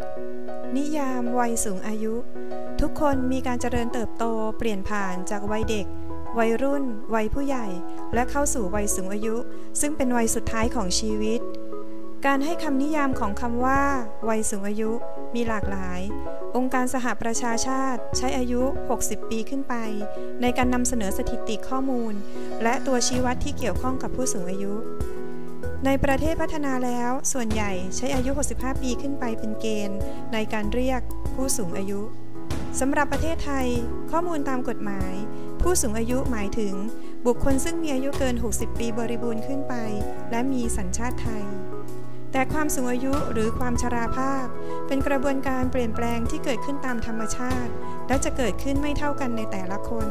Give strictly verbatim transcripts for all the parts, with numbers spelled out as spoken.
นิยามวัยสูงอายุ ทุกคนมีการเจริญเติบโตเปลี่ยนผ่านจากวัยเด็กวัยรุ่นวัยผู้ใหญ่และเข้าสู่วัยสูงอายุซึ่งเป็นวัยสุดท้ายของชีวิตการให้คำนิยามของคำว่าวัยสูงอายุมีหลากหลายองค์การสหประชาชาติใช้อายุหกสิบปีขึ้นไปในการนำเสนอสถิติข้อมูลและตัวชี้วัดที่เกี่ยวข้องกับผู้สูงอายุในประเทศพัฒนาแล้วส่วนใหญ่ใช้อายุหกสิบห้าปีขึ้นไปเป็นเกณฑ์ในการเรียกผู้สูงอายุสำหรับประเทศไทยข้อมูลตามกฎหมายผู้สูงอายุหมายถึงบุคคลซึ่งมีอายุเกินหกสิบปีบริบูรณ์ขึ้นไปและมีสัญชาติไทยแต่ความสูงอายุหรือความชราภาพเป็นกระบวนการเปลี่ยนแปลงที่เกิดขึ้นตามธรรมชาติและจะเกิดขึ้นไม่เท่ากันในแต่ละคน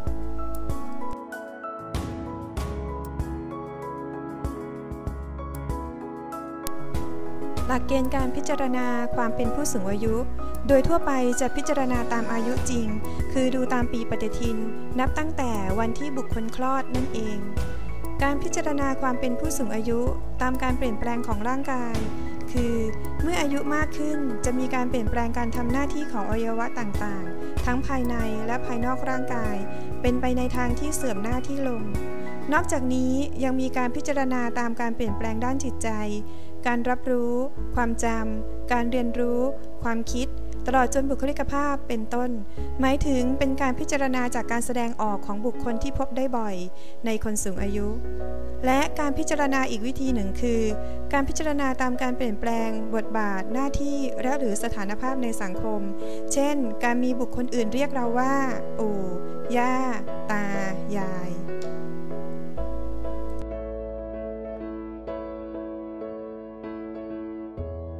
หลักเกณฑ์การพิจารณาความเป็นผู้สูงอายุโดยทั่วไปจะพิจารณาตามอายุจริงคือดูตามปีปฏิทินนับตั้งแต่วันที่บุคคลคลอดนั่นเองการพิจารณาความเป็นผู้สูงอายุตามการเปลี่ยนแปลงของร่างกายคือเมื่ออายุมากขึ้นจะมีการเปลี่ยนแปลงการทำหน้าที่ของอวัยวะต่างๆทั้งภายในและภายนอกร่างกายเป็นไปในทางที่เสื่อมหน้าที่ลงนอกจากนี้ยังมีการพิจารณาตามการเปลี่ยนแปลงด้านจิตใจการรับรู้ความจำการเรียนรู้ความคิดตลอดจนบุคลิกภาพเป็นต้นหมายถึงเป็นการพิจารณาจากการแสดงออกของบุคคลที่พบได้บ่อยในคนสูงอายุและการพิจารณาอีกวิธีหนึ่งคือการพิจารณาตามการเปลี่ยนแปลงบทบาทหน้าที่และหรือสถานภาพในสังคมเช่นการมีบุคคลอื่นเรียกเราว่าปู่ย่าตายาย